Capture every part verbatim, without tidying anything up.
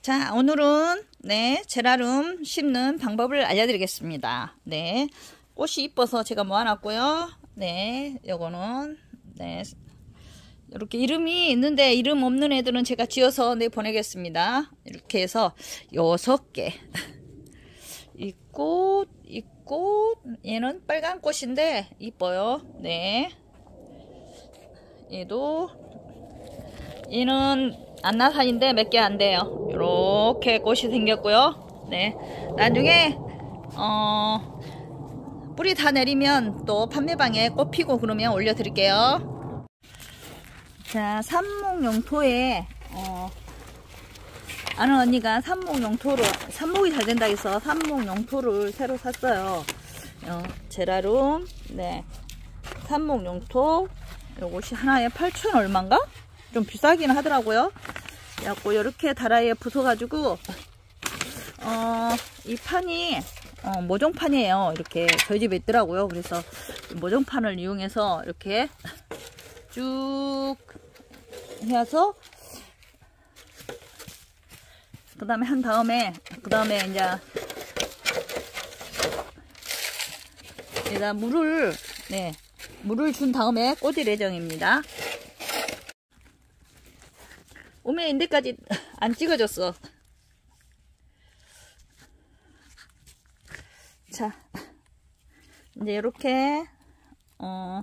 자, 오늘은 네 제라늄 심는 방법을 알려드리겠습니다. 네, 꽃이 이뻐서 제가 모아놨고요. 네, 요거는 네 이렇게 이름이 있는데 이름 없는 애들은 제가 지어서 네 보내겠습니다. 이렇게 해서 여섯 개. 이 꽃, 이 꽃, 얘는 빨간 꽃인데 이뻐요. 네, 얘도 얘는 안나산인데 몇 개 안 돼요. 이렇게 꽃이 생겼고요. 네, 나중에 어 뿌리 다 내리면 또 판매방에 꽃 피고 그러면 올려드릴게요. 자, 삽목용토에 어 아는 언니가 삽목용토를 삽목이 잘 된다 해서 삽목용토를 새로 샀어요. 어, 제라늄 네 삽목용토 요것이 하나에 팔천 얼마인가? 좀 비싸긴 하더라고요. 그래갖고 이렇게 다라이에 부숴가지고 어, 이 판이 어, 모종판이에요. 이렇게 저희 집에 있더라고요. 그래서 모종판을 이용해서 이렇게 쭉 해서 그 다음에 한 다음에 그 다음에 이제 여기다 물을 네 물을 준 다음에 꽂을 예정입니다. 오메 인데까지 안 찍어줬어. 자, 이제 이렇게 어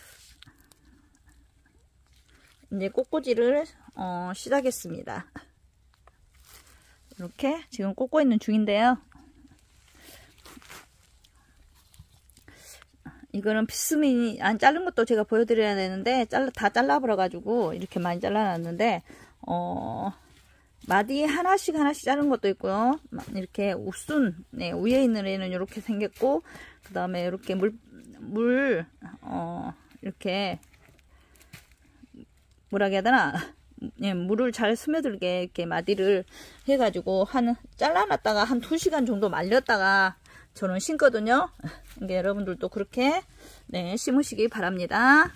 이제 꽃꽂이를 어 시작했습니다. 이렇게 지금 꽂고 있는 중인데요. 이거는 피스미 안 자른 것도 제가 보여드려야 되는데 잘라, 다 잘라버려 가지고 이렇게 많이 잘라놨는데 어 마디 하나씩 하나씩 자른 것도 있고요. 이렇게 우순 네, 위에 있는 애는 이렇게 생겼고 그 다음에 이렇게 물 물 어 이렇게 뭐라 해야 되나 예, 물을 잘 스며들게 이렇게 마디를 해가지고 한 잘라놨다가 한 두 시간 정도 말렸다가 저는 심거든요. 그러니까 여러분들도 그렇게 네 심으시기 바랍니다.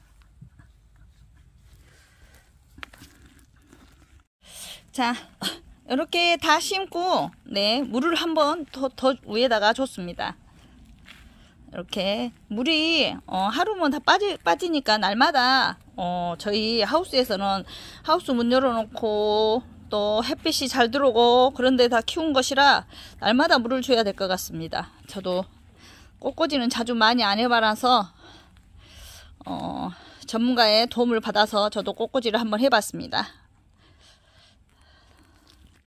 자, 이렇게 다 심고 네 물을 한번 더, 더 위에다가 줬습니다. 이렇게 물이 어, 하루면 다 빠지, 빠지니까 날마다 어, 저희 하우스에서는 하우스 문 열어놓고 또 햇빛이 잘 들어오고 그런데 다 키운 것이라 날마다 물을 줘야 될 것 같습니다. 저도 꽃꽂이는 자주 많이 안 해봐라서 어, 전문가의 도움을 받아서 저도 꽃꽂이를 한번 해봤습니다.